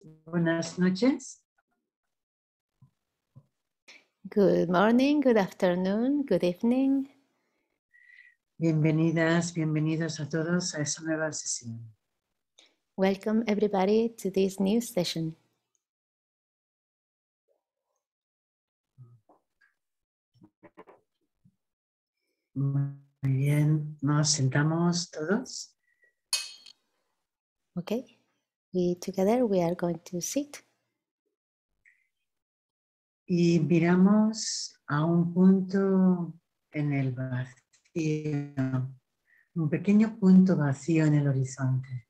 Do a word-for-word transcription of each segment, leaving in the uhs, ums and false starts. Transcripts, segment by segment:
Buenas noches. Good morning, good afternoon, good evening. Bienvenidas, bienvenidos a todos a esta nueva sesión. Welcome everybody to this new session. Muy bien, nos sentamos todos. Okay, we together we are going to sit Y miramos a un punto en el vacío, un pequeño punto vacío en el horizonte.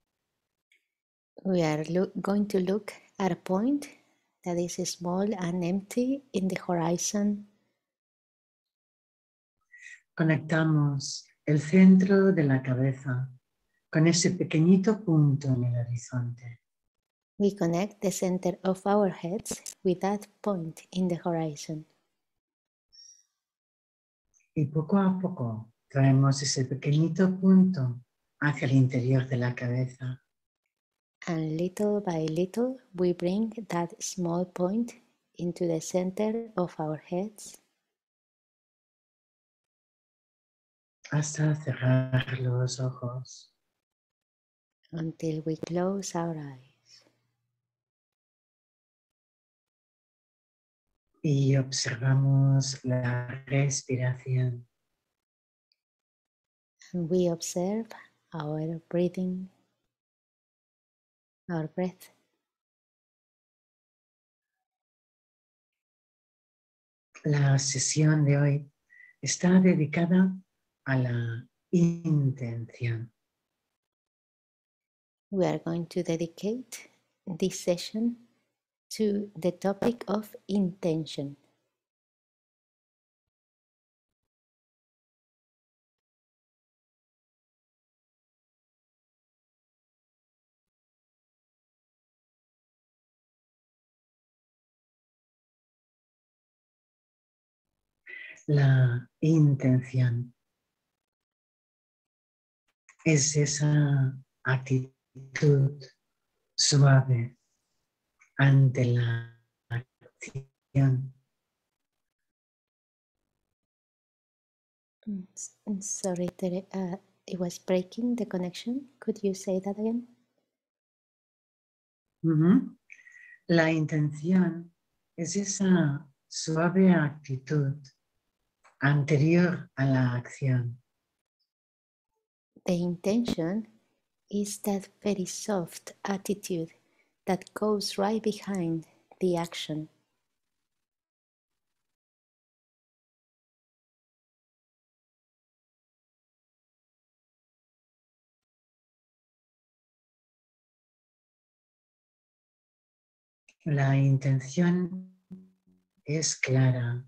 We are look, going to look at a point that is small and empty in the horizon. Conectamos el centro de la cabeza con ese pequeñito punto en el horizonte. We connect the center of our heads with that point in the horizon. Y poco a poco traemos ese pequeñito punto hacia el interior de la cabeza. And little by little, we bring that small point into the center of our heads hasta cerrar los ojos. until we close our eyes. Y observamos la respiración. And we observe our breathing, our breath. La sesión de hoy está dedicada a la intención. We are going to dedicate this session to the topic of intention. La intención es esa actitud suave ante la acción. Mm, Sorry, Tere, uh, it was breaking the connection. Could you say that again? Uh-huh. La intención es esa suave actitud anterior a la acción. The intention is that very soft attitude that goes right behind the action. La intención es clara.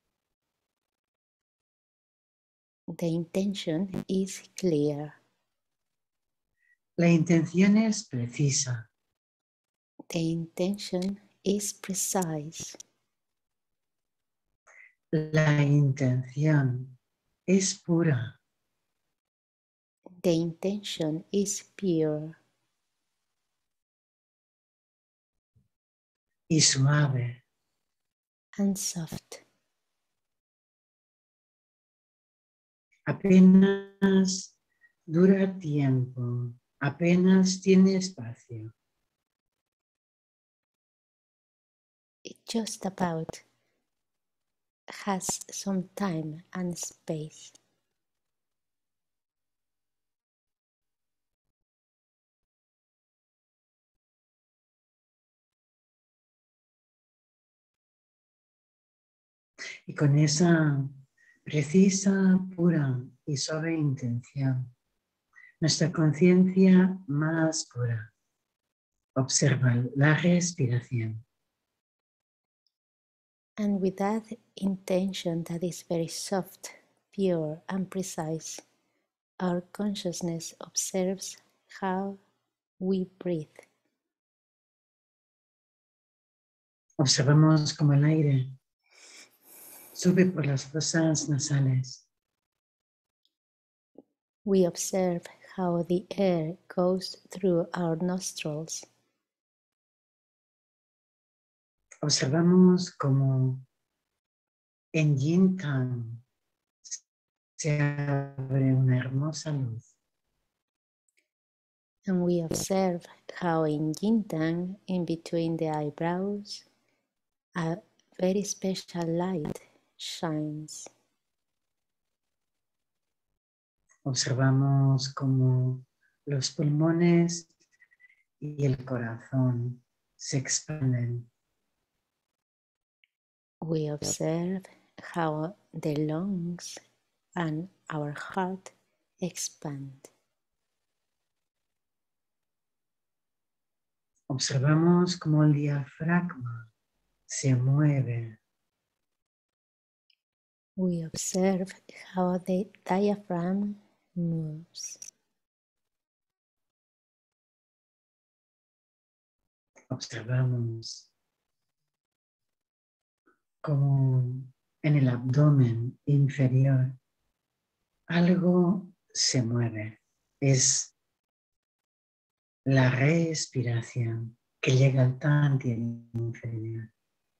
The intention is clear. La intención es precisa. The intention is precise. La intención es pura. The intention is pure Y suave. and soft. Apenas dura tiempo. Apenas tiene espacio. It just about has some time and space. Y con esa precisa, pura y suave intención, nuestra conciencia más pura observa la respiración. And with that intention that is very soft, pure, and precise, our consciousness observes how we breathe. Observamos cómo el aire sube por las fosas nasales. We observe how the air goes through our nostrils Observamos como en Yin Tang se abre una hermosa luz. And we observe how in Yin Tang, in between the eyebrows, a very special light shines. Observamos como los pulmones y el corazón se expanden. We observe how the lungs and our heart expand. Observamos como el diafragma se mueve. We observe how the diaphragm moves. Observamos como en el abdomen inferior algo se mueve. Es la respiración que llega al tantien inferior.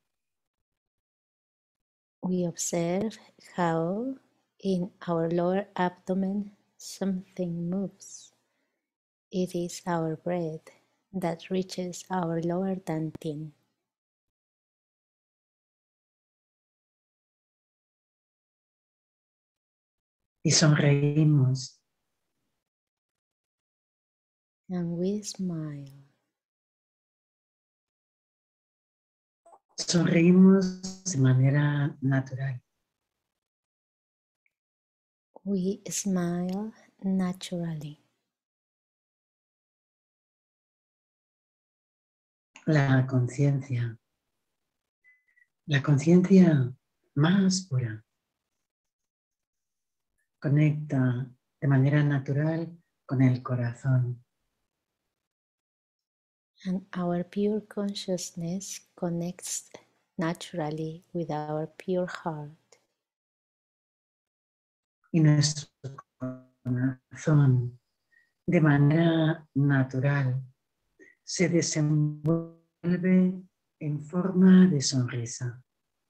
We observe how in our lower abdomen something moves. It is our breath that reaches our lower dantian. Y sonreímos. And we smile. Sonreímos de manera natural. We smile naturally. La conciencia, la conciencia más pura, conecta de manera natural con el corazón. And our pure consciousness connects naturally with our pure heart. Y nuestro corazón, de manera natural, se desenvuelve en forma de sonrisa.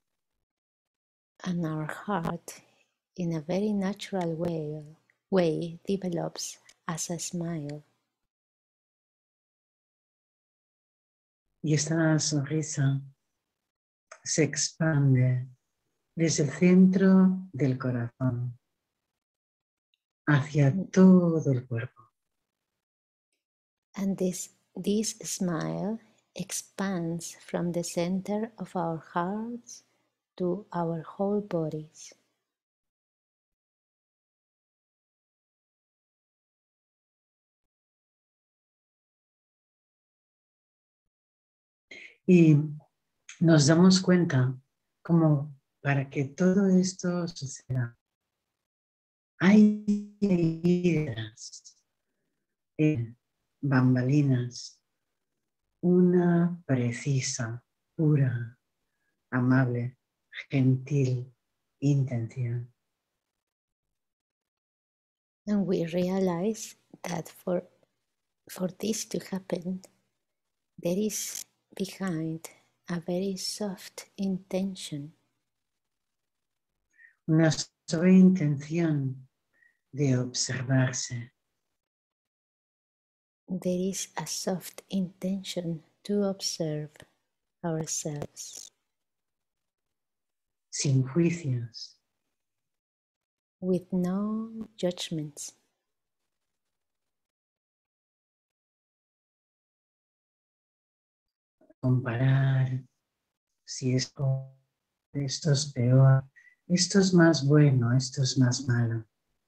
And our heart, in a very natural way, way develops as a smile. Y esta sonrisa se expande desde el centro del corazón hacia todo el cuerpo. And this, this smile expands from the center of our hearts to our whole bodies. Y nos damos cuenta como para que todo esto suceda, hay heridas, eh, bambalinas, una precisa, pura, amable, gentil intención. And we realize that for, for this to happen, there is behind a very soft intention. Una suave intención de observarse. There is a soft intention to observe ourselves. Sin juicios. With no judgments. Comparar si esto, esto es peor, esto es más bueno, esto es más malo.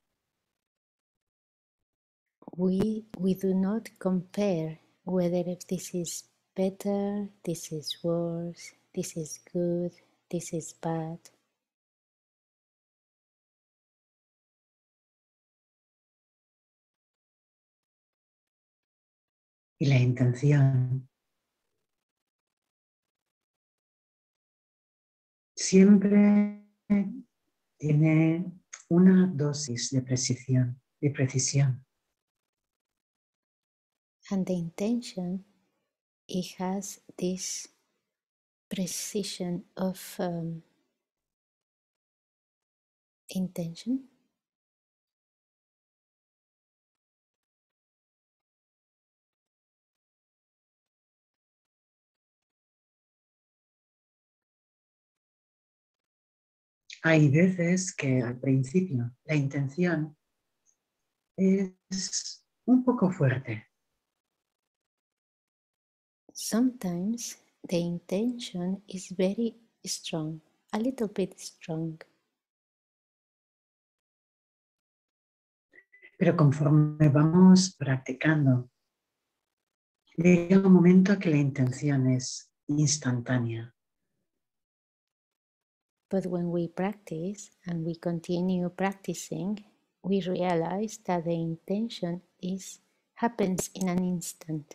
We, we do not compare whether if this is better, this is worse, this is good, this is bad. Y la intención siempre tiene una dosis de precisión, de precisión. And the intention, it has this precision of um, intention. Hay veces que al principio la intención es un poco fuerte. Sometimes the intention is very strong, a little bit strong. Pero conforme vamos practicando, llega un momento que la intención es instantánea. But when we practice and we continue practicing, we realize that the intention is happens in an instant.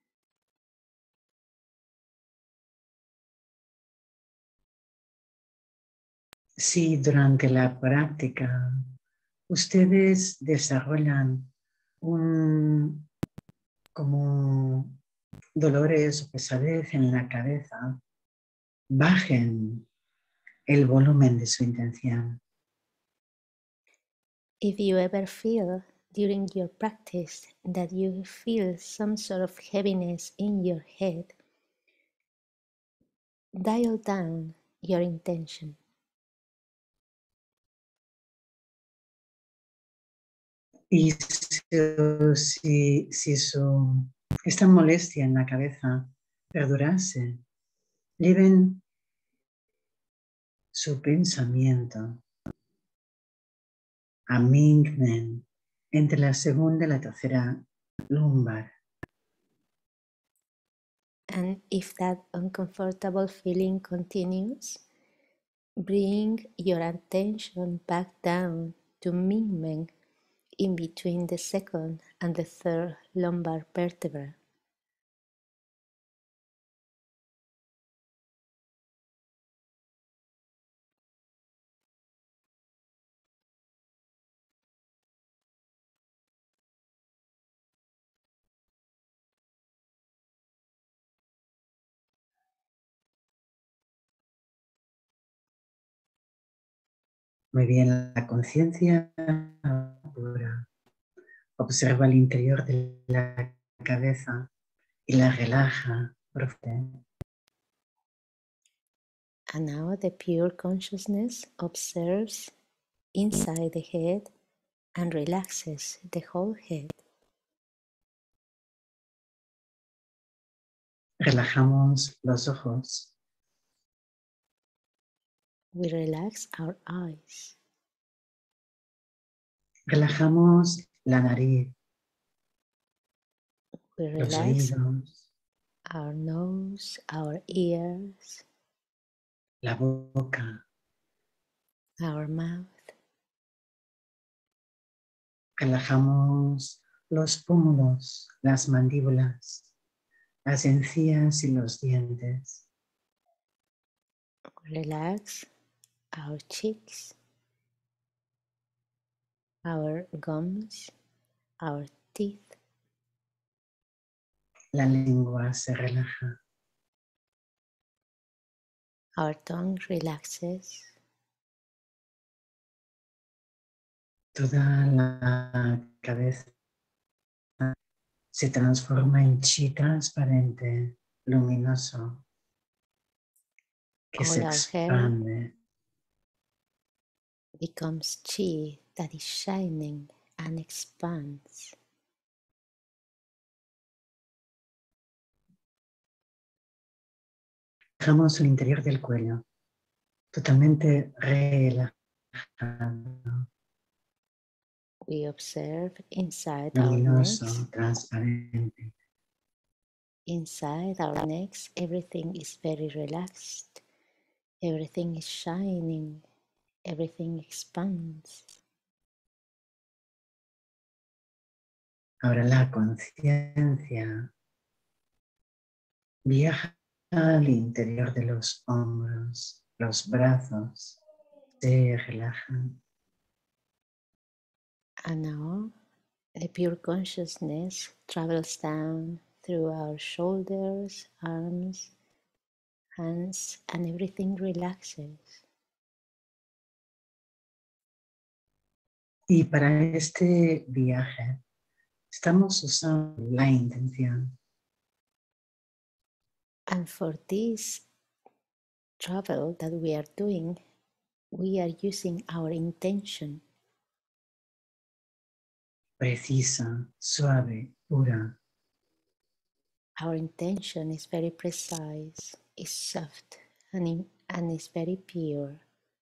Si durante la práctica ustedes desarrollan un, como dolores o pesadez en la cabeza, bajen el volumen de su intención. If you ever feel during your practice that you feel some sort of heaviness in your head, dial down your intention. Y si, si su, esta molestia en la cabeza perdurase, lleven su pensamiento a Mingmen entre la segunda y la tercera lumbar. And if that uncomfortable feeling continues, bring your attention back down to Mingmen in between the second and the third lumbar vertebra. Muy bien, la conciencia pura observa el interior de la cabeza y la relaja profundamente. And now the pure consciousness observes inside the head and relaxes the whole head. Relajamos los ojos. We relax our eyes. Relajamos la nariz, We los relax oídos, our nose, our ears, la boca. our mouth. Relajamos los pómulos, las mandíbulas, las encías y los dientes. We relax our cheeks, our gums, our teeth. La lengua se relaja. Our tongue relaxes. Toda la cabeza se transforma en chi transparente, luminoso, que se All our hair expande. becomes chi that is shining and expands. Dejamos el interior del cuello totalmente relajado, We observe inside our luminoso, necks. transparente. Inside our necks, everything is very relaxed. Everything is shining. Everything expands. Ahora la conciencia viaja al interior de los hombros, los brazos se relajan. And now the pure consciousness travels down through our shoulders, arms, hands, and everything relaxes. Y para este viaje estamos usando la intención. And for this travel that we are doing, we are using our intention. Precisa, suave, pura. Our intention is very precise, is soft, and, in, and is very pure.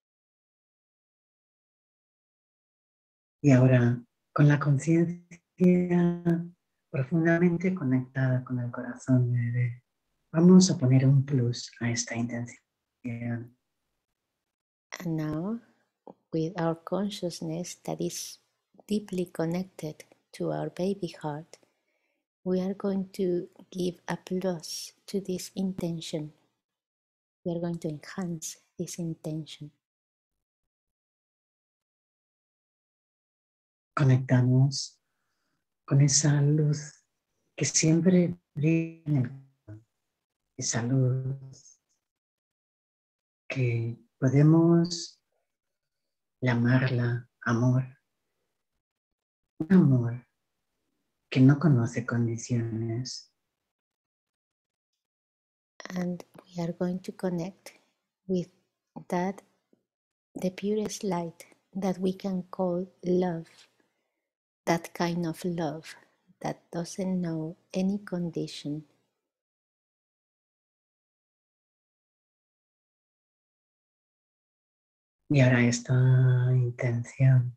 Y ahora, con la conciencia profundamente conectada con el corazón de bebé, vamos a poner un plus a esta intención. And now, with our consciousness that is deeply connected to our baby heart, we are going to give a plus to this intention. We are going to enhance this intention. Conectamos con esa luz que siempre brilla en el corazón, esa luz que podemos llamarla amor, un amor que no conoce condiciones. And we are going to connect with that, the purest light that we can call love, that kind of love that doesn't know any condition. Y ahora esta intención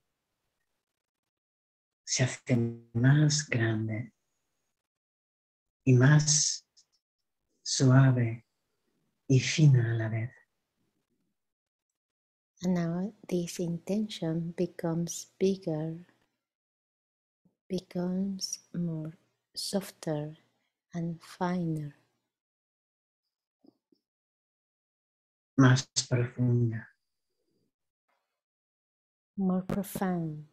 se hace más grande y más suave y fina a la vez. And now this intention becomes bigger, becomes more softer and finer, más profunda. more profound.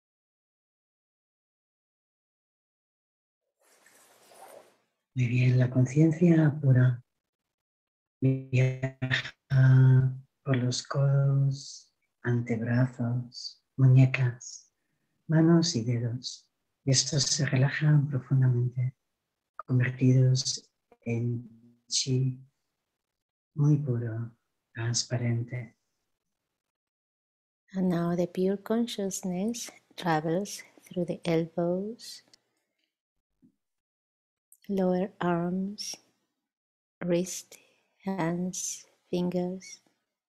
Muy bien, la conciencia pura viaja por los codos, antebrazos, muñecas, manos y dedos. Y estos se relajan profundamente, convertidos en chi muy puro, transparente. And now the pure consciousness travels through the elbows, lower arms, wrist, hands, fingers,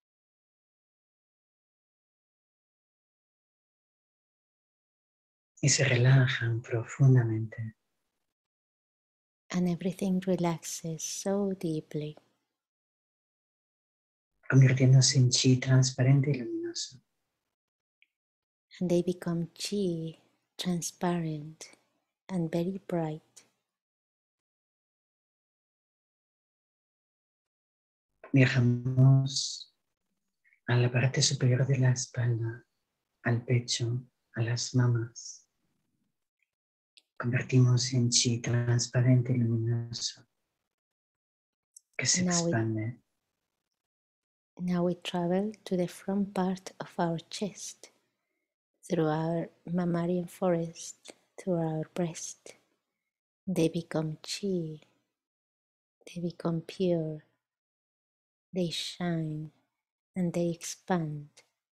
y se relajan profundamente. and everything relaxes so deeply, convirtiéndose en chi transparente y luminoso. and they become chi, transparent and very bright. Viajamos a la parte superior de la espalda, al pecho, a las mamas. Convertimos en chi transparente y luminoso que se Now we, expande. now we travel to the front part of our chest, through our mammalian forest, through our breast. They become chi, they become pure, they shine and they expand.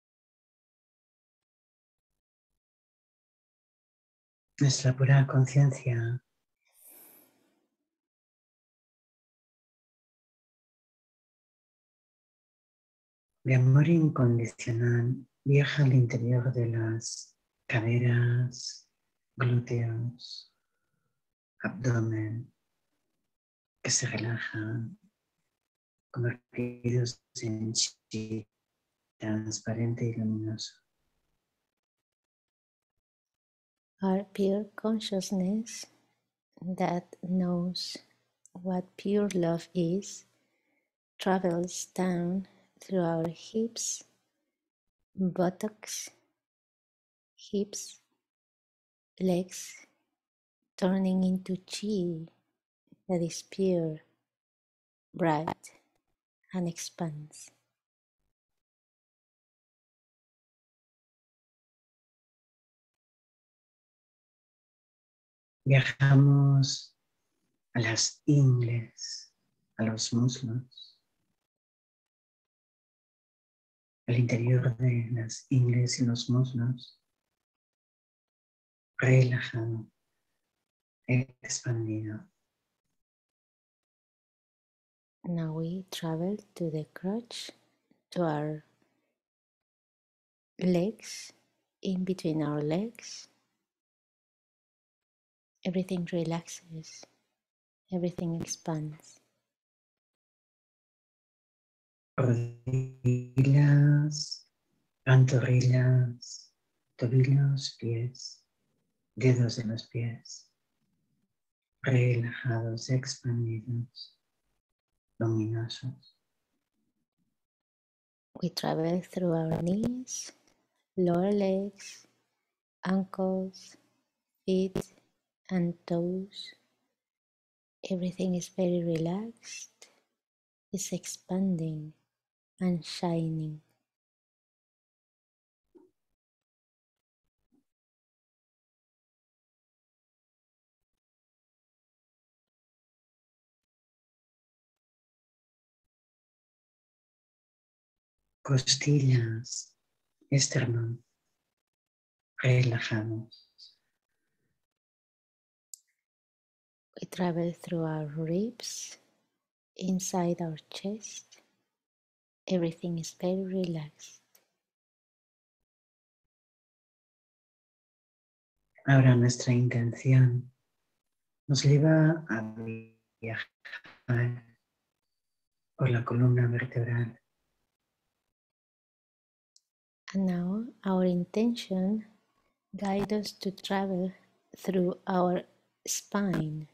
Nuestra pura conciencia de amor incondicional viaja al interior de las caderas, glúteos, abdomen, que se relajan, convertidos en chi transparente y luminoso. Our pure consciousness that knows what pure love is travels down through our hips, buttocks, hips, legs, turning into chi that is pure, bright, and expands. Viajamos a las ingles, a los muslos, al interior de las ingles y los muslos, relajado, expandido. Now we travel to the crotch, to our legs, in between our legs. Everything relaxes, everything expands. Rodillas, pantorrillas, tobillos, pies, dedos de los pies, relajados, expandidos, luminosos. We travel through our knees, lower legs, ankles, feet, and toes. Everything is very relaxed, is expanding and shining. Costillas, esternón, relajados. We travel through our ribs, inside our chest. Everything is very relaxed. Ahora nuestra intención nos lleva a viajar por la columna vertebral. And now our intention guides us to travel through our spine.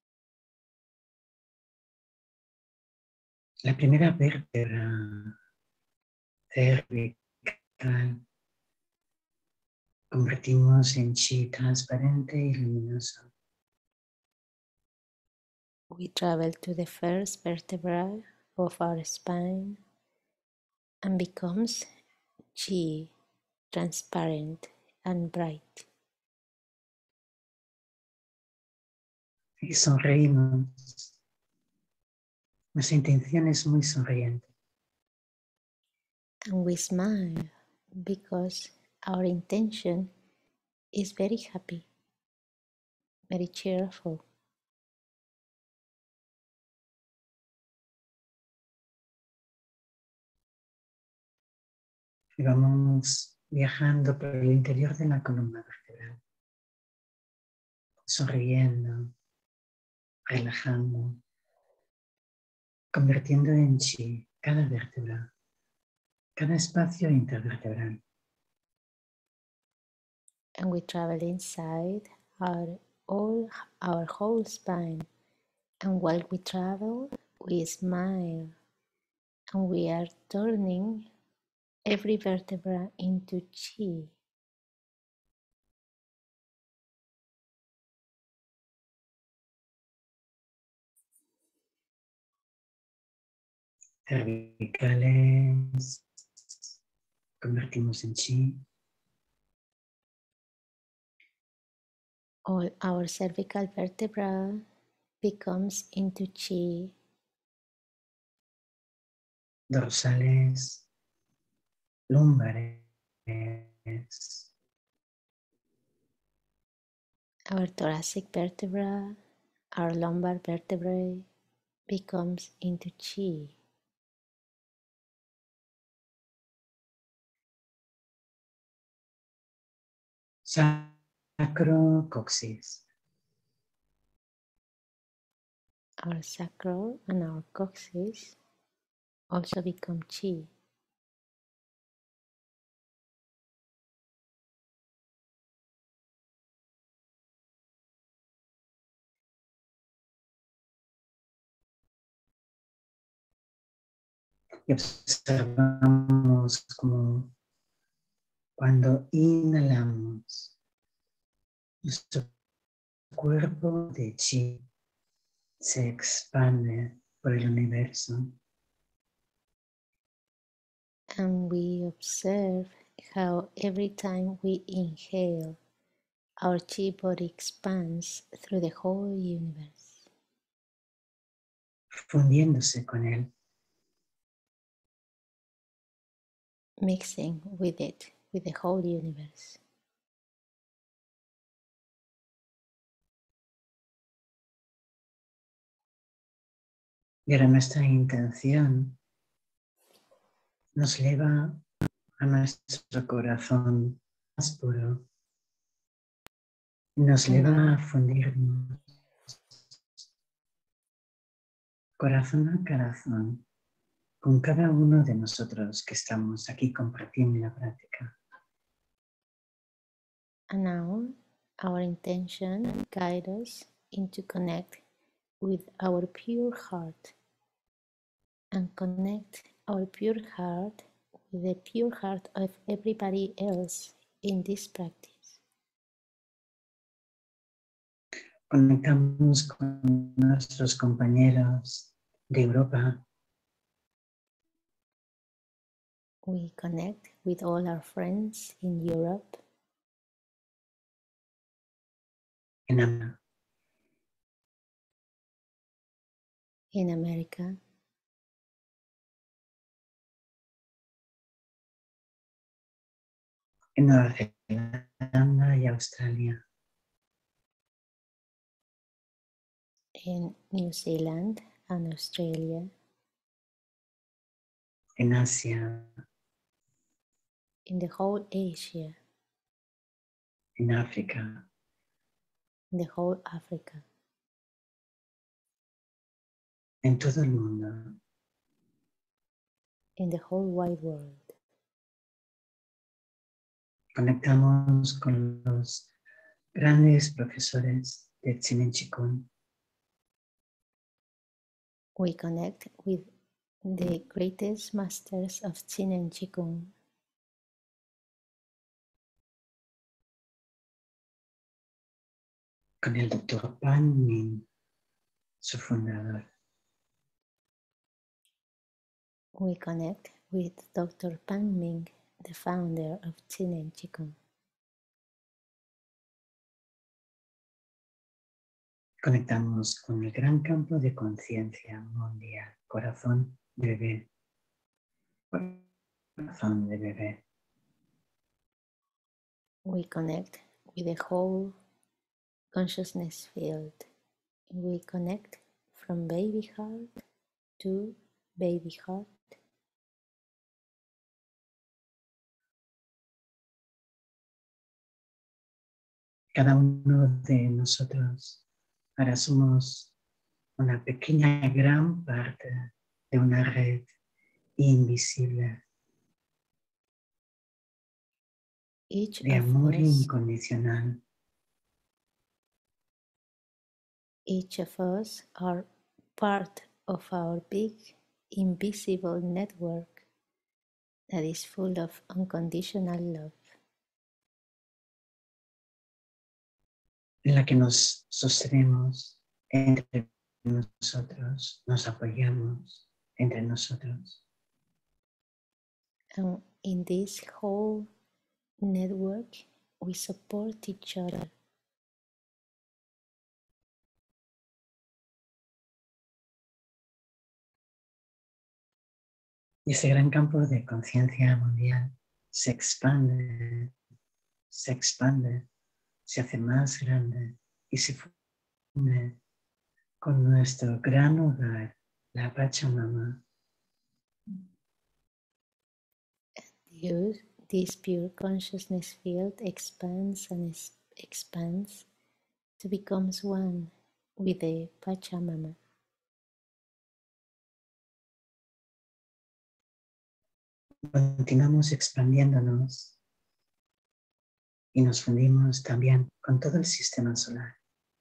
La primera vértebra cervical convertimos en chi transparente y luminoso. We travel to the first vertebra of our spine and becomes chi, transparent and bright. Y sonreímos. Nuestra intención es muy sonriente. And we smile because our intention is very happy, very cheerful. Y vamos viajando por el interior de la columna vertebral, sonriendo, relajando, convirtiendo en chi cada vértebra, cada espacio intervertebral. And we travel inside our all our whole spine. And while we travel, we smile and we are turning every vertebra into chi. Cervicales, convertimos en chi. All our cervical vertebra becomes into chi. Dorsales, lumbares, Our thoracic vertebra, our lumbar vertebrae becomes into chi. sacrocoxis, Our sacral and our coccyx also become chi. y observamos como cuando inhalamos, nuestro cuerpo de chi se expande por el universo And we observe how every time we inhale, our chi body expands through the whole universe, fundiéndose con él. mixing with it, with the whole universe. Y ahora nuestra intención nos lleva a nuestro corazón más puro. Nos And lleva now, a fundirnos corazón a corazón con cada uno de nosotros que estamos aquí compartiendo la práctica. and now, our intention guides us into connect with our pure heart and connect our pure heart with the pure heart of everybody else in this practice. Conectamos con nuestros compañeros de Europa, We connect with all our friends in Europe, en Am- in America, en Nueva Zelanda y Australia, in New Zealand and Australia, en Asia, in the whole Asia, en África, in the whole Africa, en todo el mundo. in the whole wide world. Conectamos con los grandes profesores de Chinen Chikung, We connect with the greatest masters of Qin and Qigong, con el doctor Pan Min, su fundador, we connect with Doctor Pan Ming, the founder of Qin and Qigong. conectamos con el gran campo de conciencia mundial, corazón de bebé, corazón de bebé. We connect with the whole consciousness field. We connect from baby heart to baby heart. Cada uno de nosotros ahora somos una pequeña gran parte de una red invisible Each de of amor us, incondicional. each of us are part of our big invisible network that is full of unconditional love, En la que nos sostenemos entre nosotros, nos apoyamos entre nosotros. and in this whole network we support each other. Y ese gran campo de conciencia mundial se expande, se expande, se hace más grande y se funde con nuestro gran hogar, la Pachamama. Use this pure consciousness field expands and expands to become one with the Pachamama. Continuamos expandiéndonos y nos fundimos también con todo el sistema solar.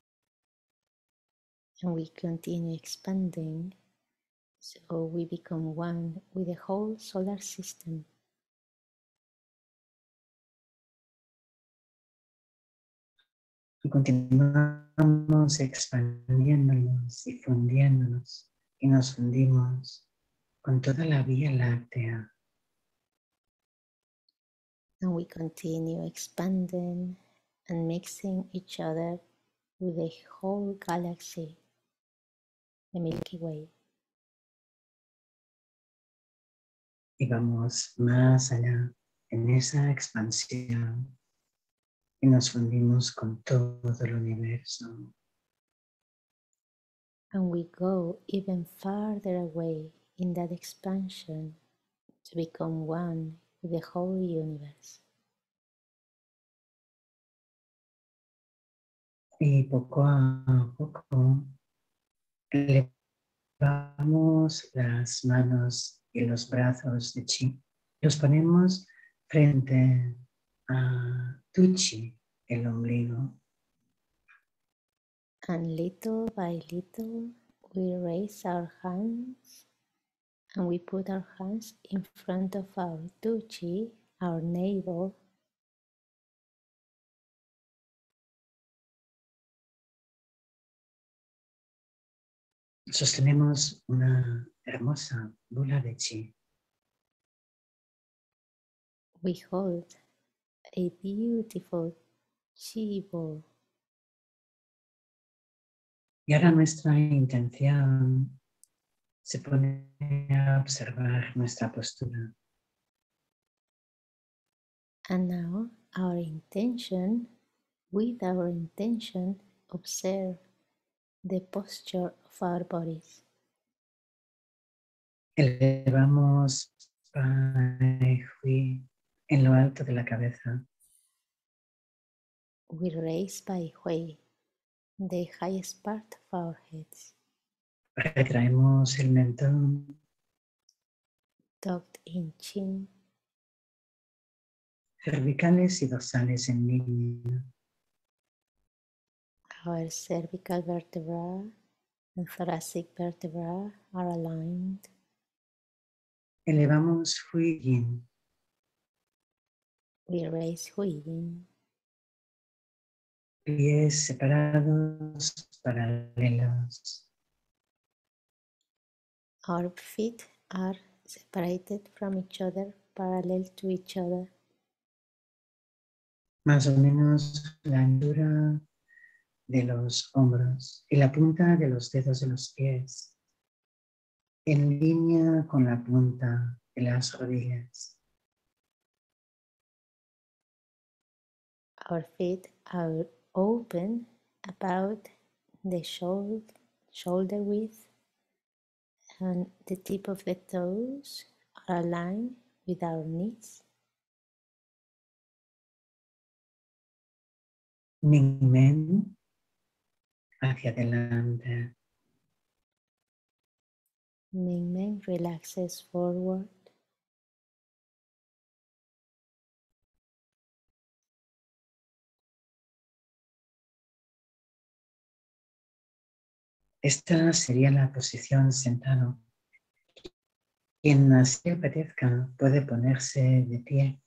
And we continue expanding, so we become one with the whole solar system. Y continuamos expandiéndonos y fundiéndonos y nos fundimos con toda la Vía Láctea, And we continue expanding and mixing each other with the whole galaxy, the Milky Way. Y vamos más allá en esa expansión y nos fundimos con todo el universo. And we go even farther away in that expansion to become one with the whole universe. Y poco a poco elevamos las manos y los brazos de Chi. Los ponemos frente a tu Chi, el ombligo. And little by little, we raise our hands and we put our hands in front of our Tuchi, our navel, Sostenemos una hermosa bola de Chi. we hold a beautiful Chi ball. Y ahora nuestra intención se pone a observar nuestra postura. And now our intention, with our intention, observe the posture of our bodies. Elevamos Pai Hui en lo alto de la cabeza. We raise Pai Hui, the highest part of our heads, Retraemos el mentón. tucked in chin, Cervicales y dorsales en línea. our cervical vertebra and thoracic vertebra are aligned. Elevamos Hui Yin. We raise Hui Yin, Pies separados, paralelos. our feet are separated from each other, parallel to each other, Más o menos la altura de los hombros y la punta de los dedos de los pies, en línea con la punta de las rodillas. our feet are open about the shoulder, shoulder width, and the tip of the toes are aligned with our knees. Ning Men hacia adelante. Ming Men relaxes forward. Esta sería la posición sentado. Quien así le apetezca puede ponerse de pie.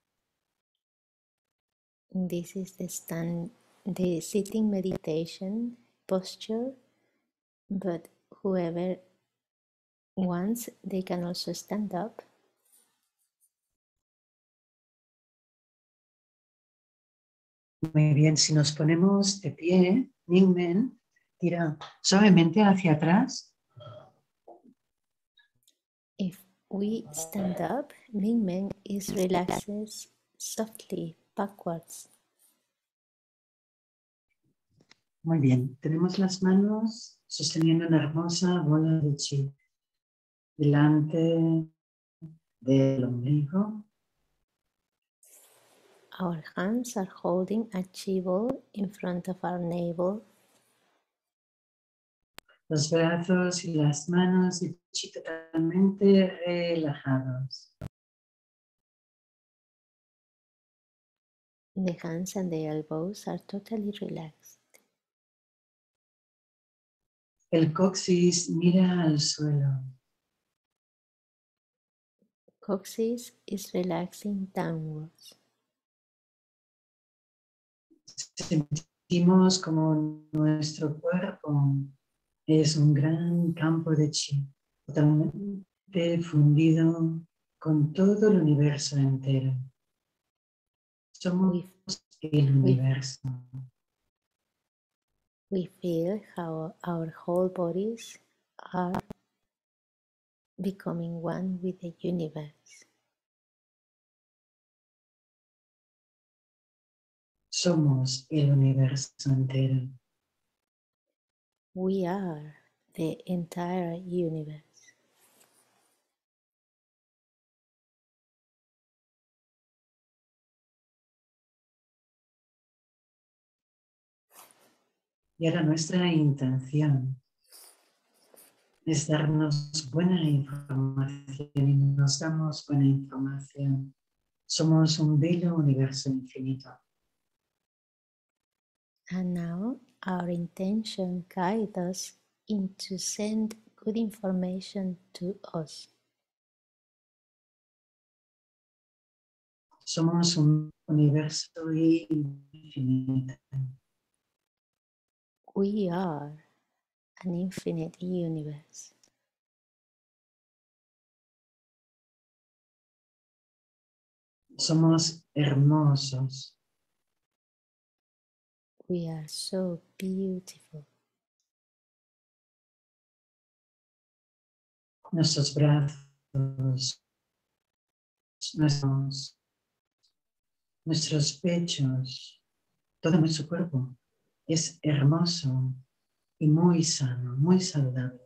This is the stand, the sitting meditation posture, but whoever wants, they can also stand up. Muy bien, si nos ponemos de pie, Ning Men tira suavemente hacia atrás. If we stand up, Ming Men is relaxes softly backwards. Muy bien, tenemos las manos sosteniendo una hermosa bola de chi delante del ombligo. Our hands are holding a chi ball in front of our navel. Los brazos y las manos de chi totalmente relajados. The hands and the elbows are totally relaxed. El coxis mira al suelo. Coccyx is relaxing downwards. Sentimos como nuestro cuerpo es un gran campo de chi, totalmente fundido con todo el universo entero. Somos we, el we, universo. we feel how our whole bodies are becoming one with the universe. Somos el universo entero. We are the entire universe. Y ahora nuestra intención es darnos buena información y nos damos buena información. Somos un bello universo infinito. And now our intention guides us into send good information to us. Somos un universo infinito. We are an infinite universe. Somos hermosos. We are so beautiful. Nuestros brazos, nuestros, nuestros pechos, todo nuestro cuerpo es hermoso y muy sano, muy saludable.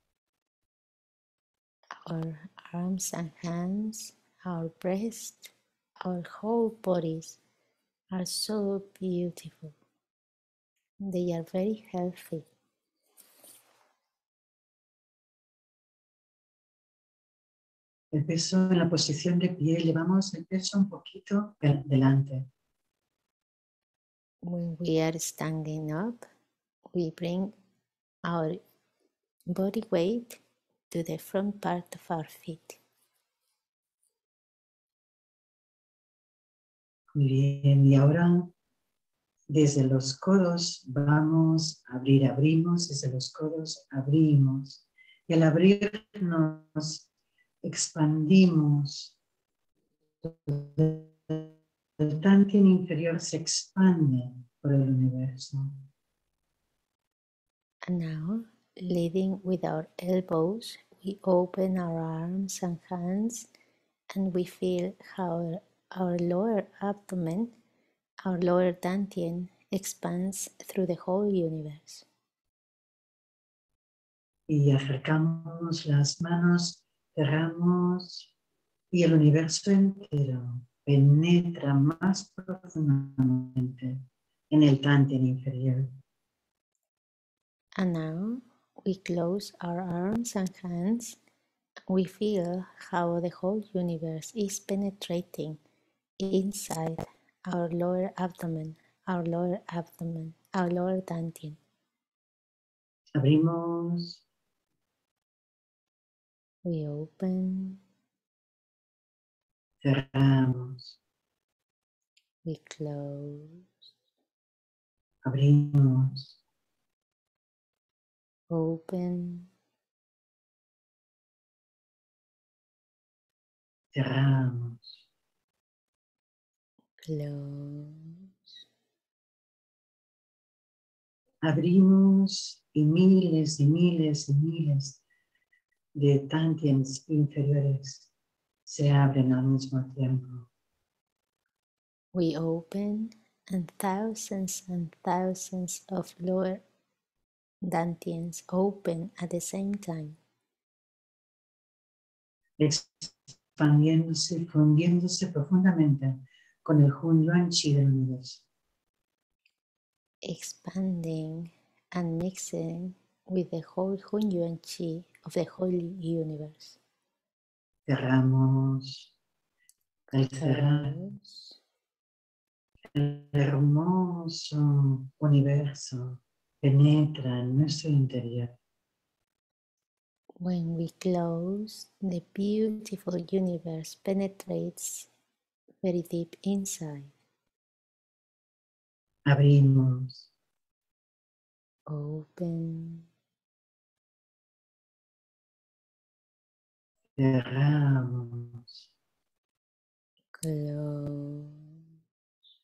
Our arms and hands, our breast, our whole bodies are so beautiful. They are very healthy. El peso en la posición de pie, llevamos el peso un poquito delante. When we are standing up, we bring our body weight to the front part of our feet. Muy bien, y ahora desde los codos vamos a abrir, abrimos, desde los codos abrimos. Y al abrirnos, expandimos. El Tantien inferior se expande por el universo. And now, leading with our elbows, we open our arms and hands and we feel how our lower abdomen, our lower dantian, expands through the whole universe. Y acercamos las manos, cerramos y el universo entero penetra más profundamente en el Tantien inferior. And now we close our arms and hands. We feel how the whole universe is penetrating inside our lower abdomen, our lower abdomen, our lower dantian. Abrimos. We open. Cerramos. We close. Abrimos. Open. Cerramos. Close. Abrimos y miles y miles y miles de tantiens inferiores se abren al mismo tiempo. We open and thousands and thousands of lower dantians open at the same time. Expandiéndose, fundiéndose profundamente con el Hun Yuan Chi del universo. Expanding and mixing with the whole Hun Yuan Chi of the whole universe. Cerramos. Al cerrar, el hermoso universo penetra en nuestro interior. When we close, the beautiful universe penetrates very deep inside. Abrimos. Open. Cerramos. Close.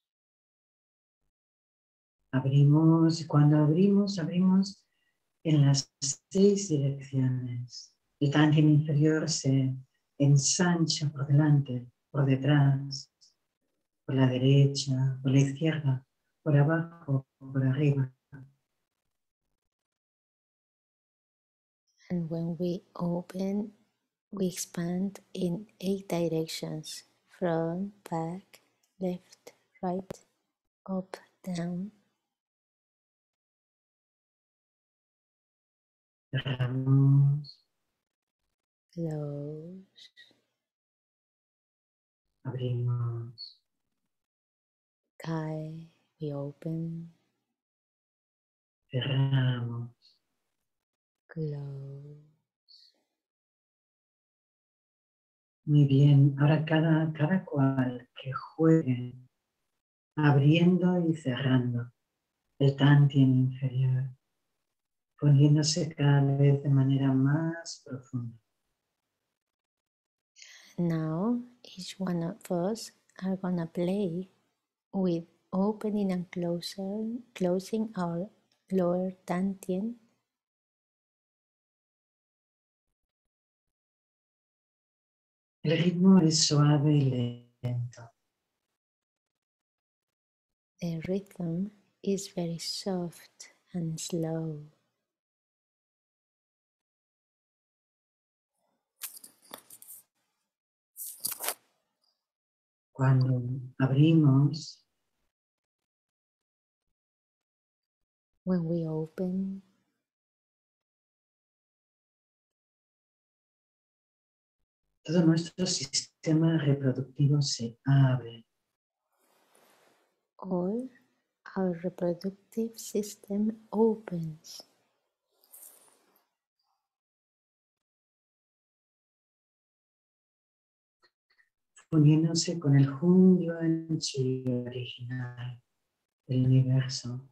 Abrimos, y cuando abrimos, abrimos en las seis direcciones. El Dantian inferior se ensancha por delante, por detrás, por la derecha, por la izquierda, por abajo, por arriba. And when we open, we expand in eight directions: front, back, left, right, up, down. Cerramos, Close, abrimos, Kai, we open, cerramos. close. Muy bien, ahora cada, cada cual que juegue abriendo y cerrando el Dantian inferior, poniéndose cada vez de manera más profunda. Now, each one of us are gonna play with opening and closing, closing our lower dantian. El ritmo es suave y lento. The rhythm is very soft and slow. Cuando abrimos, When we open, todo nuestro sistema reproductivo se abre. all our reproductive system opens. Uniéndose con el Hunyuan Chi original del universo.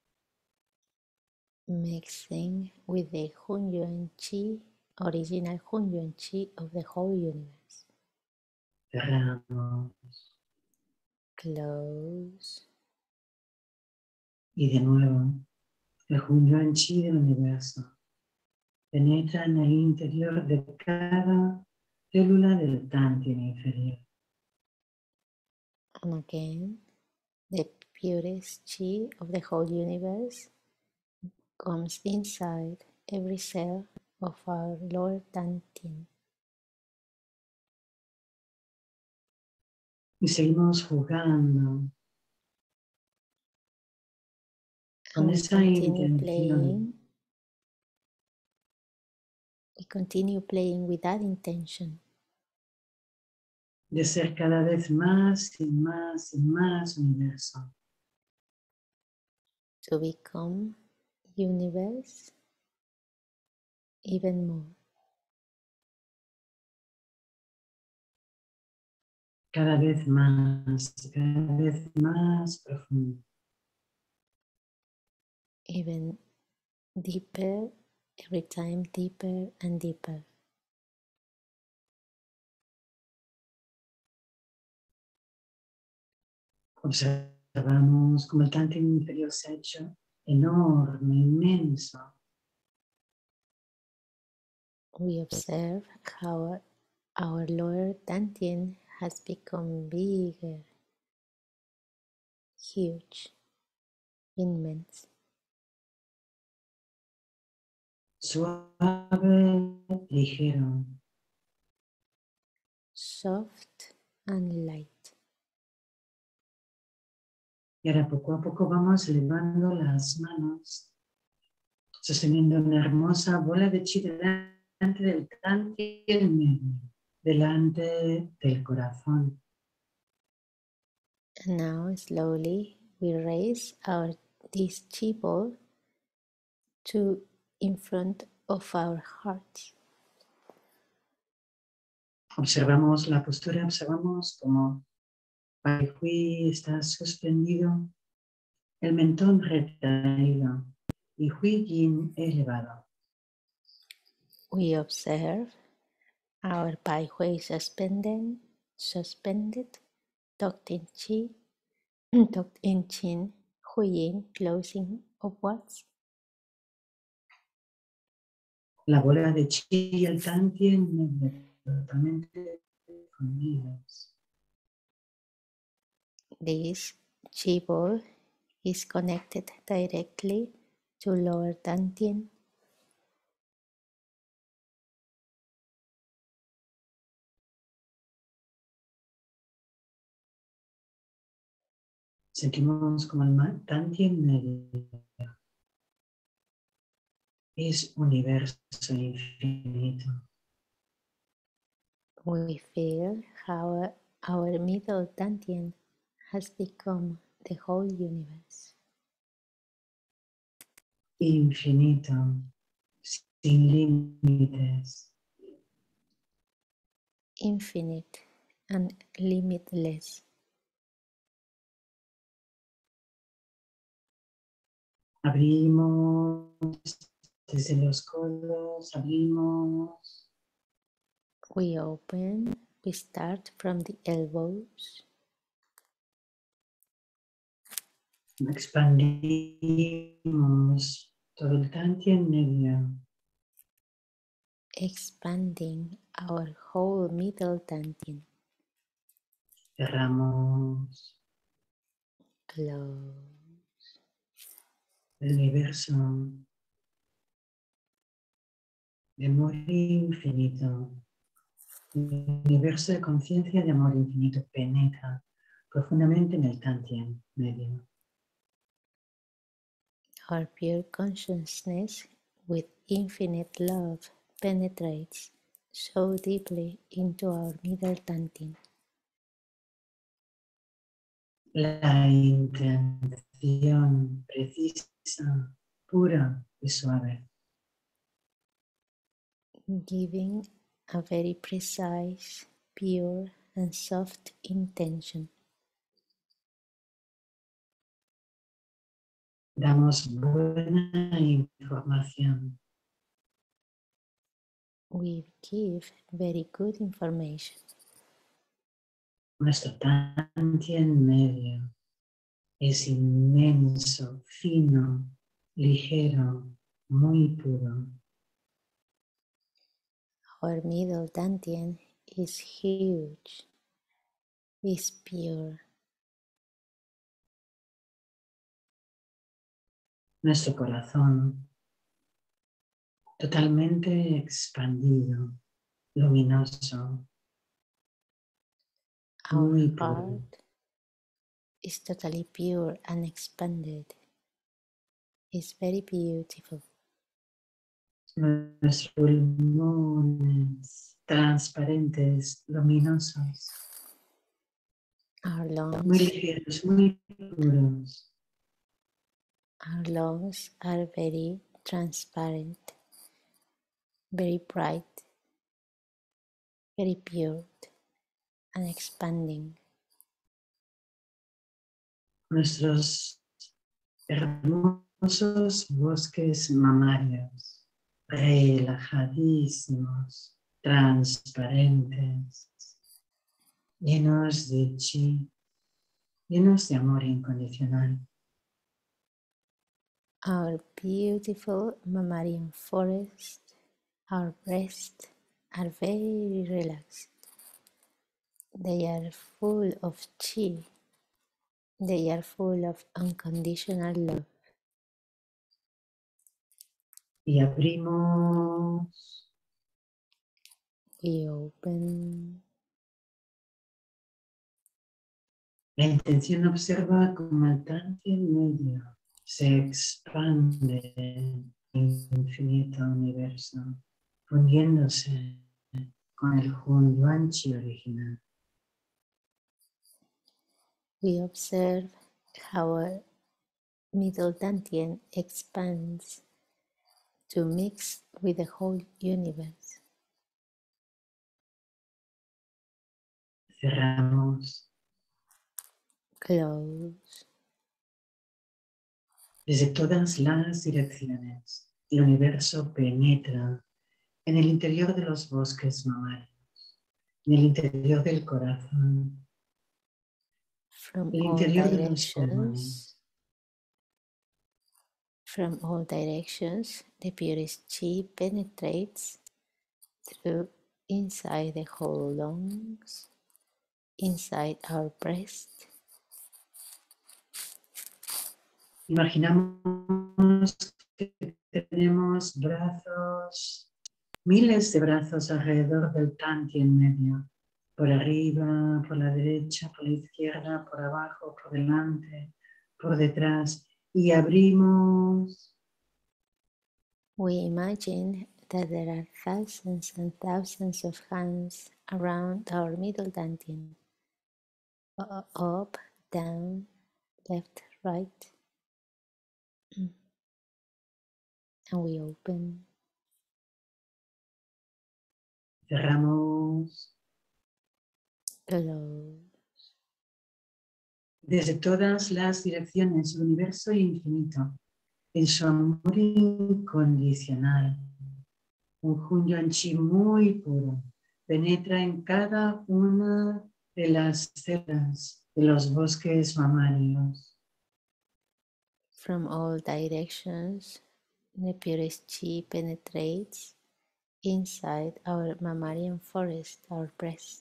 Mixing with the Hunyuan Chi, original Hunyuan Chi of the whole universe. Cerramos. Close. Y de nuevo, el Hunyuan Chi del universo penetra en el interior de cada célula del Dantian inferior. And again, the purest Chi of the whole universe comes inside every cell of our lower dantian. Y seguimos jugando con And we esa continue intención playing. We continue playing with that intention de ser cada vez más y más y más universo. to become universe even more. Cada vez más, cada vez más profundo. Even deeper, every time deeper and deeper. Observamos como el Dantian inferior se ha hecho enorme, inmenso. We observe how our lower dantian has become bigger, huge, immense. Suave, ligero. Soft and light. Y ahora poco a poco vamos elevando las manos, sosteniendo una hermosa bola de chi delante del Dantian medio, delante del corazón. And now slowly we raise our this chi ball to in front of our hearts. Observamos la postura, observamos cómo Pai Hui está suspendido, el mentón retraído y Hui Yin elevado. We observe our Pai Hui suspended, suspended, tucked in chi, tucked in chin, Huyin, closing upwards. La bola de chi y el tantien totalmente fundidos. This chi ball is connected directly to lower dantian. Sentimos como el tantien medio es universo infinito. We feel how our middle dantian has become the whole universe. Infinito, sin límites. Infinite and limitless. Abrimos desde los codos, abrimos. We open, we start from the elbows. Expandimos todo el tantien medio. Expanding our whole middle dantian. Cerramos. Close. El universo de amor infinito. El universo de conciencia de amor infinito penetra profundamente en el tantien medio. Our pure consciousness with infinite love penetrates so deeply into our middle dantian. La intención precisa, pura y suave. Giving a very precise, pure and soft intention. Damos buena información. We give very good information. Nuestro tantien medio es inmenso, fino, ligero, muy puro. Our middle dantian is huge, is pure. Nuestro corazón totalmente expandido, luminoso, Our muy puro. heart is totally pure and expanded. It's very beautiful. Nuestros pulmones transparentes, luminosos, Our lungs, muy ligeros, muy puros. our lungs are very transparent, very bright, very pure and expanding. Nuestros hermosos bosques mamarios, relajadísimos, transparentes, llenos de chi, llenos de amor incondicional. Our beautiful mammalian forest, our breasts are very relaxed. They are full of chi. They are full of unconditional love. Y abrimos. We open. La intención observa como el tantien medio se expande en el infinito universo, fundiéndose con el Hun Yuan Chi original. We observe how our middle dantian expands to mix with the whole universe. Cerramos. Close. Desde todas las direcciones, el universo penetra en el interior de los bosques mamarios, en el interior del corazón, From el all interior de los directions, pulmones. From all directions, the purest chi penetrates through inside the whole lungs, inside our breast. Imaginamos que tenemos brazos, miles de brazos alrededor del Tanti en medio, por arriba, por la derecha, por la izquierda, por abajo, por delante, por detrás, y abrimos. We imagine that there are thousands and thousands of hands around our middle dantian, up, down, left, right, and we open. Cerramos. Close. Desde todas las direcciones, el universo infinito, en su amor incondicional, un Hun Yuan Chi muy puro, penetra en cada una de las células de los bosques mamarios. From all directions, the purest chi penetrates inside our mammalian forest, our breast.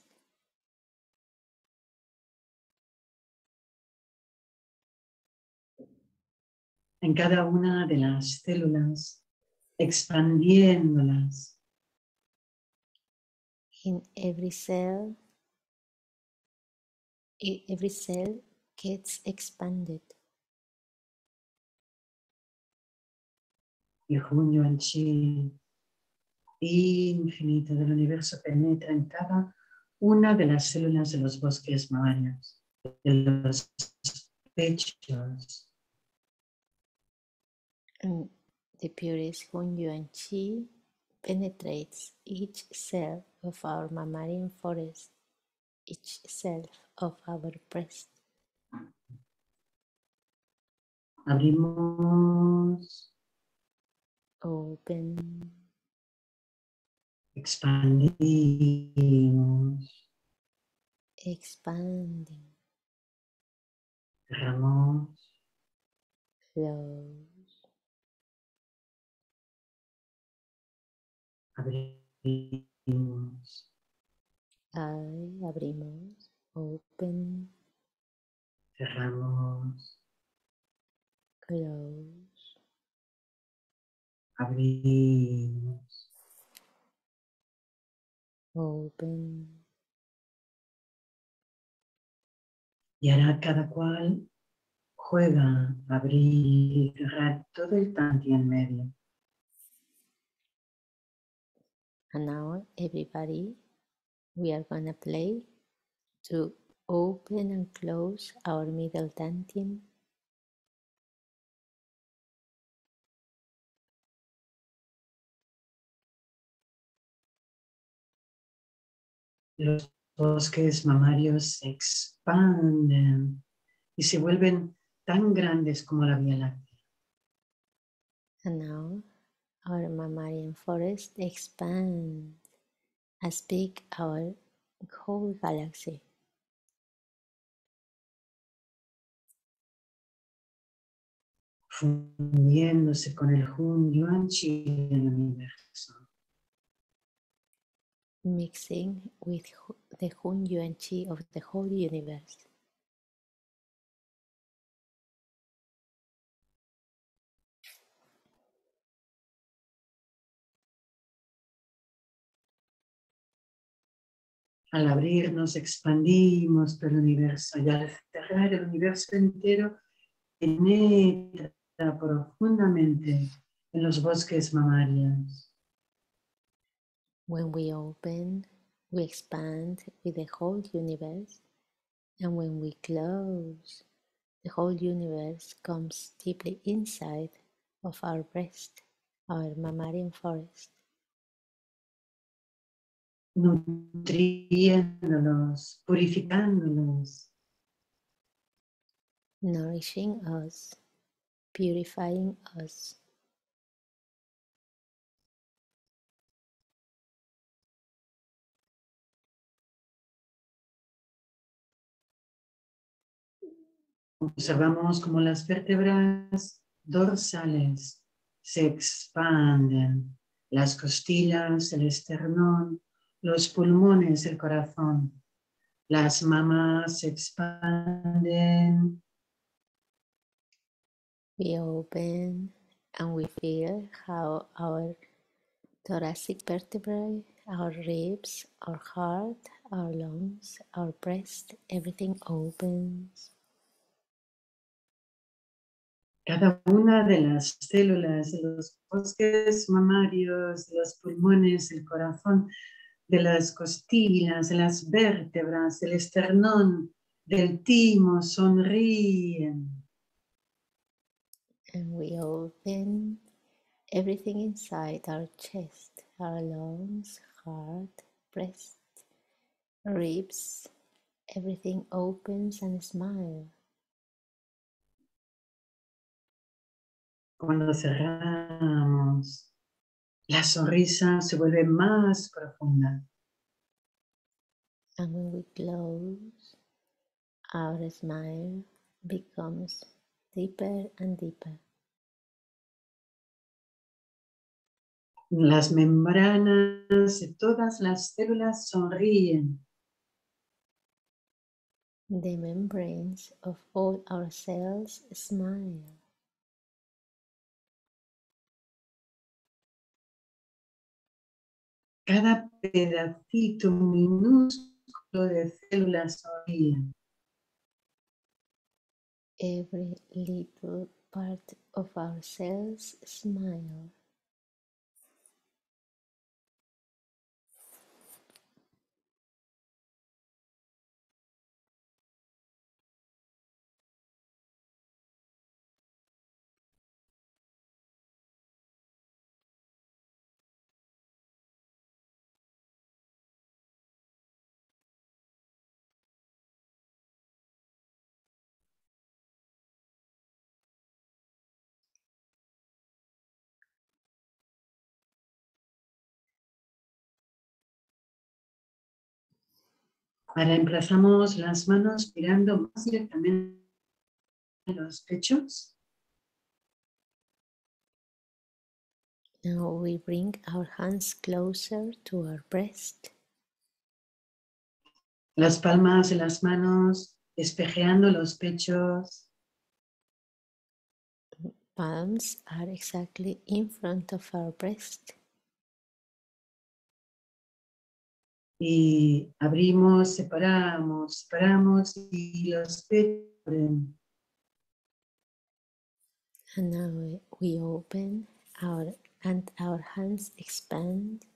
En cada una de las células, expandiéndolas. In every cell, every cell gets expanded. Y Hun Yuan Chi infinito del universo penetra en cada una de las células de los bosques mamarios, de los pechos. And the purest Hun Yuan Chi penetrates each cell of our mammalian forest, each cell of our breast. Abrimos. Open. Expandimos. Expanding. Cerramos. Close. Abrimos. Ay, abrimos. Open. Cerramos. Close. Abrimos. Open. Y ahora cada cual juega a abrir y cerrar todo el tanti en medio. And now everybody, we are gonna play to open and close our middle dantian. Los bosques mamarios se expanden y se vuelven tan grandes como la Vía Láctea. And now our mammalian forest expands as big our whole galaxy. Fundiéndose con el Hun Yuan Chi del universo. Mixing with the Hun Yuan Chi of the whole universe. Al abrir nos expandimos por el universo y al cerrar el universo entero penetra profundamente en los bosques mamarios. When we open, we expand with the whole universe, and when we close, the whole universe comes deeply inside of our breast, our mammalian forest. Nutriéndolos, purificándolos. Nourishing us, purifying us. Observamos como las vértebras dorsales se expanden, las costillas, el esternón, los pulmones, el corazón. Las mamas se expanden. We open and we feel how our thoracic vertebrae, our ribs, our heart, our lungs, our breast, everything opens. Cada una de las células de los bosques mamarios, de los pulmones, el corazón, de las costillas, de las vértebras, del esternón, del timo, sonríen. And we open everything inside our chest, our lungs, heart, breast, ribs, everything opens and smiles. Cuando cerramos, la sonrisa se vuelve más profunda. And when we close, our smile becomes deeper and deeper. Las membranas de todas las células sonríen. The membranes of all our cells smile. Cada pedacito minúsculo de células sonríe. Every little part of our cells smile. Ahora emplazamos las manos mirando más directamente a los pechos. Now we bring our hands closer to our breast. Las palmas de las manos espejeando los pechos. Palms are exactly in front of our breast. Y abrimos, separamos, separamos y los pechos abren. And now we, we open our and our hands expand.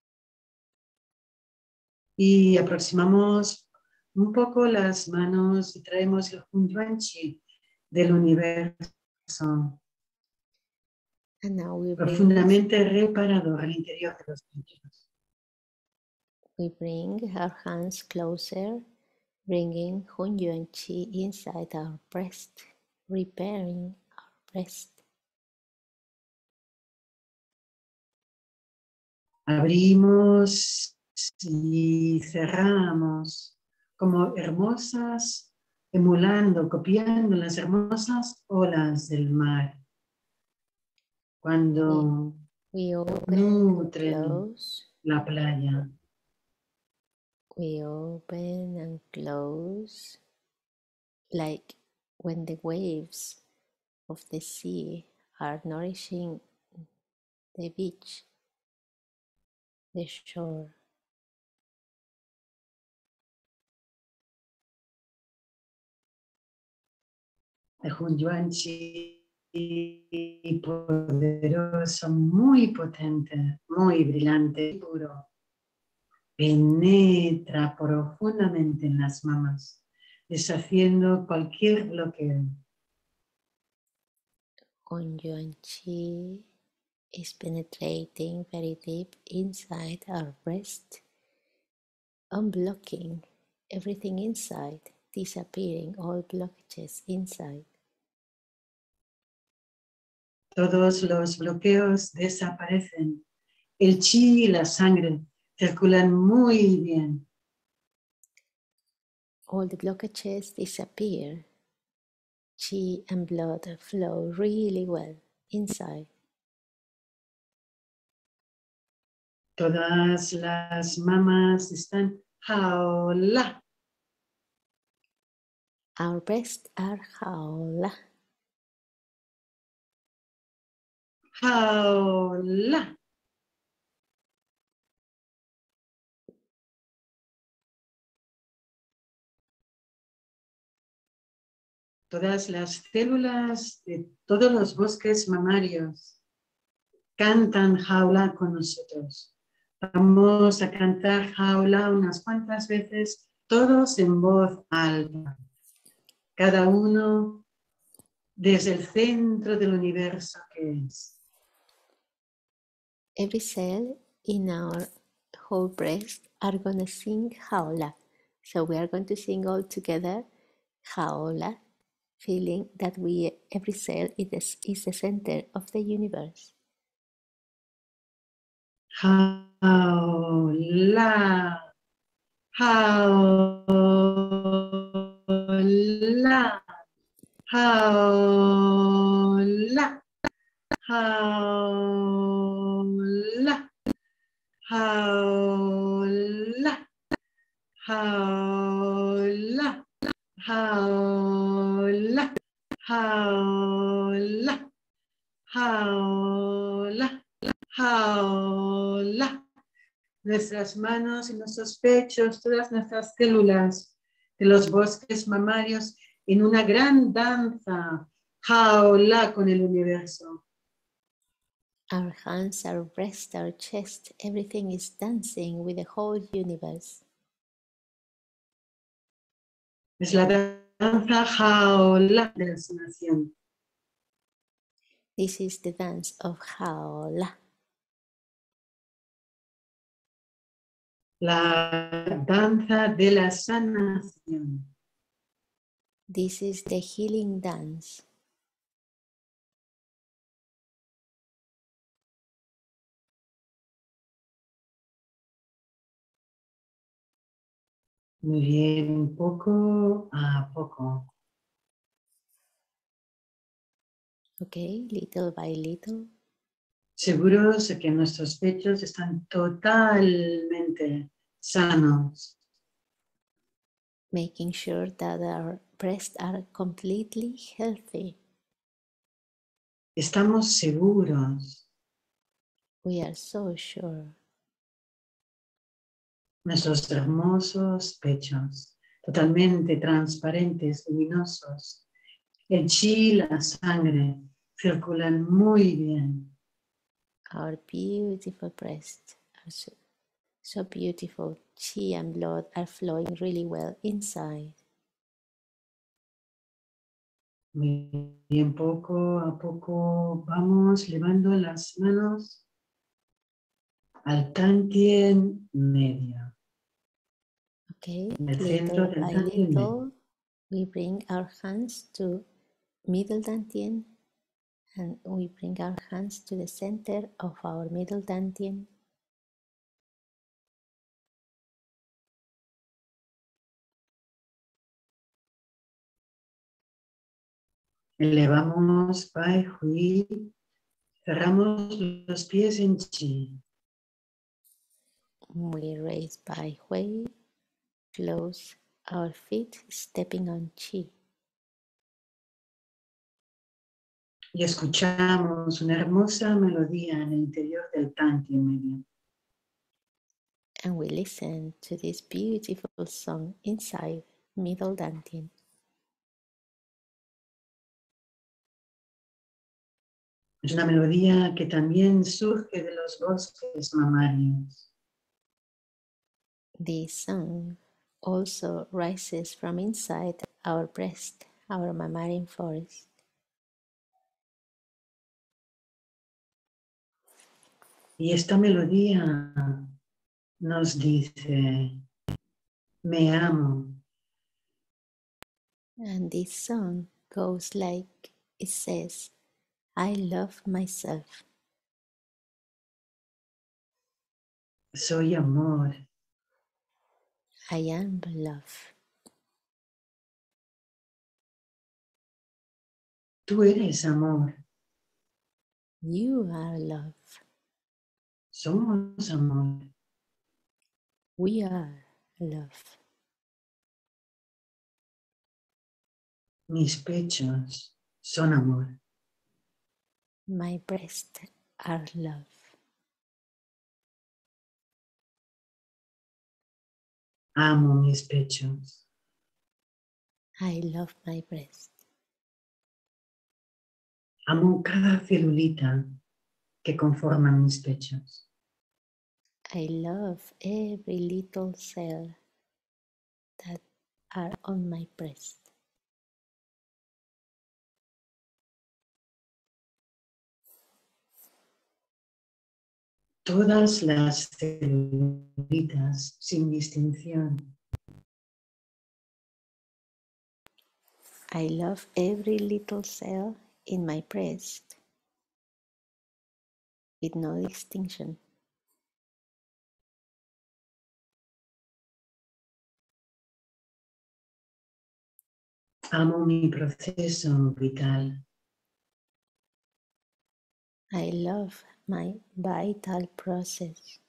Y aproximamos un poco las manos y traemos el Hunyuanchi del universo And now we bring, profundamente reparador al interior de los pechos. we bring our hands closer, bringing Hunyuan Qi inside our breast, repairing our breast. Abrimos y cerramos como hermosas, emulando, copiando las hermosas olas del mar. Cuando we, we open nutren and close. La playa. We open and close like when the waves of the sea are nourishing the beach, the shore. El Hunyuanchi poderoso, muy potente, muy brillante, puro. Penetra profundamente en las mamas, deshaciendo cualquier bloqueo. Hunyuan Qi is penetrating very deep inside our breast, unblocking everything inside, disappearing all blockages inside. Todos los bloqueos desaparecen. El chi y la sangre circulan muy bien. All the blockages disappear. Chi and blood flow really well inside. Todas las mamas están jaula. Our breasts are jaula. Jaula. Todas las células de todos los bosques mamarios cantan jaula con nosotros. Vamos a cantar jaula unas cuantas veces, todos en voz alta. Cada uno desde el centro del universo que es. Every cell in our whole breast are going to sing jaula. So we are going to sing all together jaula, feeling that we every cell is the, is the center of the universe. Jaula, jaula, jaula, jaula, jaula, jaula, jaula, jaula, jaula, jaula. Nuestras manos y nuestros pechos, todas nuestras células de los bosques mamarios en una gran danza, jaula con el universo. Our hands, our breast, our chest, everything is dancing with the whole universe. Es la danza jaula de la sanación. This is the dance of jaula. La danza de la sanación. This is the healing dance. Muy bien, poco a poco. Okay, little by little. Seguros de que nuestros pechos están totalmente sanos. Making sure that our breasts are completely healthy. Estamos seguros. We are so sure. Nuestros hermosos pechos, totalmente transparentes, luminosos. El chi y la sangre circulan muy bien. Our beautiful breasts are so, so beautiful. Chi and blood are flowing really well inside. Muy bien, poco a poco vamos llevando las manos al tantien medio. Okay, En el centro little del by tantien medio. little, we bring our hands to middle dantian and we bring our hands to the center of our middle dantian. Elevamos Pai Hui, cerramos los pies en chi. We raise by Hui, close our feet, stepping on Chi. Y escuchamos una hermosa melodía en el interior del tantien medio. And we listen to this beautiful song inside middle dantian. Es una melodía que también surge de los bosques mamarios. This song also rises from inside our breast, our mammalian forest. Y esta melodía nos dice, me amo. And this song goes like it says, I love myself. Soy amor. I am love. Tú eres amor. You are love. Somos amor. We are love. Mis pechos son amor. My breasts are love. Amo mis pechos. I love my breast. Amo cada celulita que conforma mis pechos. I love every little cell that are on my breast. Todas las celulitas sin distinción. I love every little cell in my breast with no distinction. Amo mi proceso vital. I love my vital process.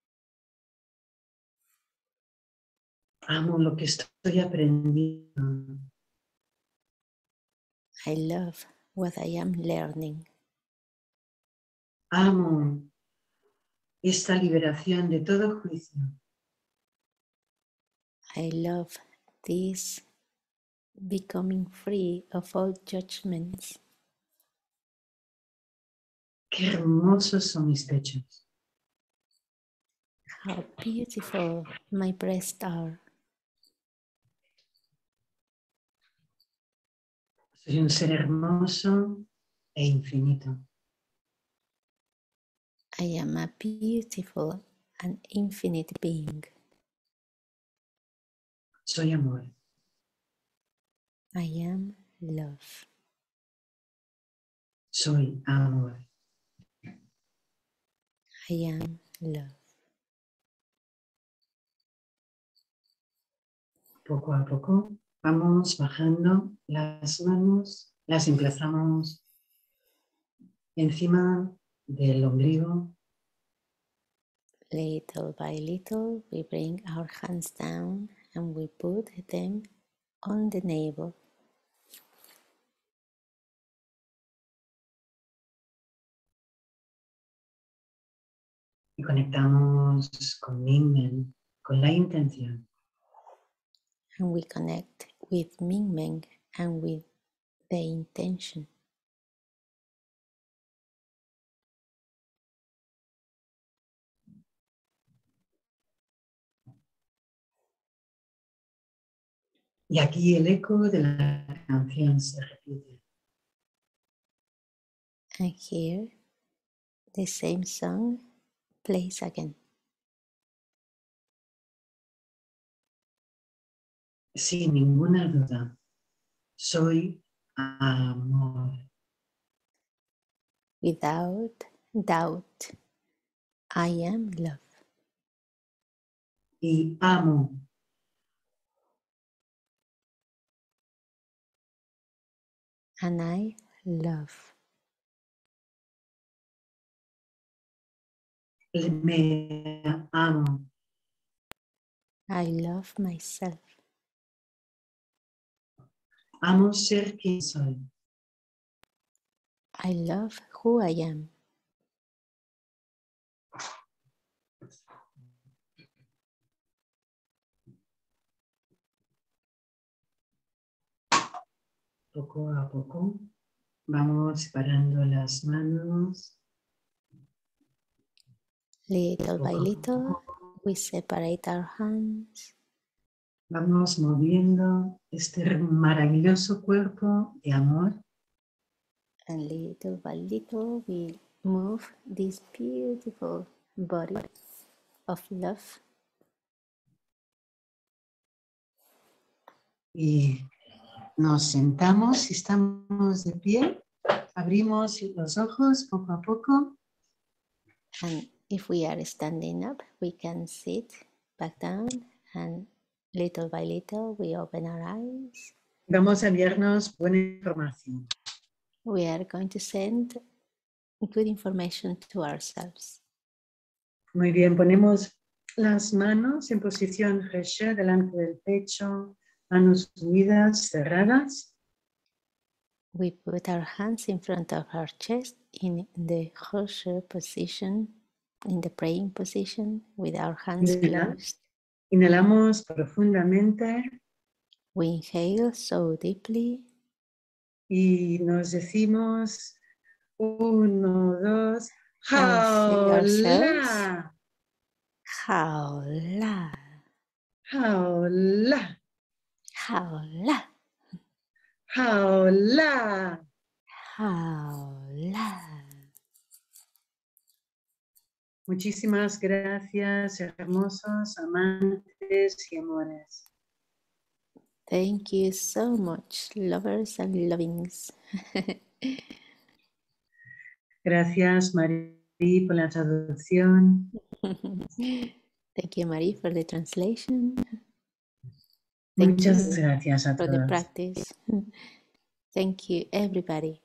Amo lo que estoy aprendiendo. I love what I am learning. Amo esta liberación de todo juicio. I love this becoming free of all judgments. Qué hermosos son mis pechos. How beautiful my breasts are. Soy un ser hermoso e infinito. I am a beautiful and infinite being. Soy amor. I am love. Soy amor. I am love. Poco a poco vamos bajando las manos, las emplazamos encima del ombligo. Little by little, we bring our hands down and we put them on the navel. Y conectamos con Mingmen, con la intención And we connect with Mingmen and with the intention. y aquí el eco de la canción se repite. And here, the same song plays again. Sin ninguna duda, soy amor. Without doubt, I am love. Y amo. And I love. Me amo. I love myself. Amo ser quien soy. I love who I am. Poco a poco vamos separando las manos. Little by Poco a little, poco we separate our hands. vamos moviendo este maravilloso cuerpo de amor. And little by little, we move this beautiful body of love. Y nos sentamos, si estamos de pie, abrimos los ojos poco a poco. And if we are standing up, we can sit back down, and little by little, we open our eyes. Vamos a enviarnos buena información. we are going to send good information to ourselves. Muy bien, ponemos las manos en posición Reche delante del pecho, manos unidas, cerradas. We put our hands in front of our chest in the Reche position, in the praying position, with our hands closed. Inhalamos profundamente. We inhale so deeply. Y nos decimos, uno, dos, jaula, jaula, jaula, jaula, jaula, jaula. jaula. Muchísimas gracias, hermosos amantes y amores. Thank you so much, lovers and lovings. Gracias, Marie, por la traducción. Thank you, Marie, for the translation. Thank Muchas you gracias a for the todos. practice. Thank you, everybody.